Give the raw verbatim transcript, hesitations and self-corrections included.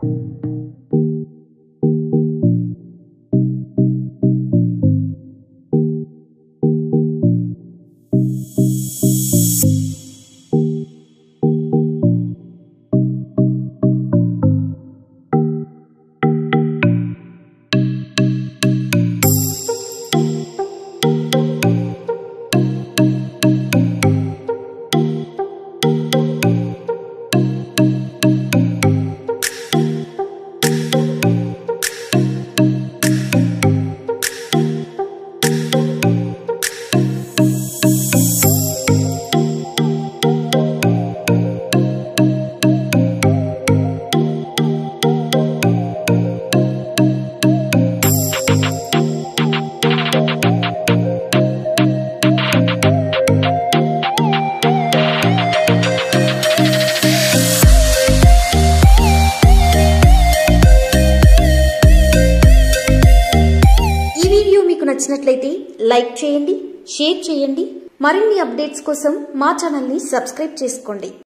నచ్చినట్లయితే లైక్ చేయండి, షేర్ చేయండి. మరిన్ని అప్డేట్స్ కోసం మా ఛానల్ ని సబ్స్క్రైబ్ చేసుకోండి.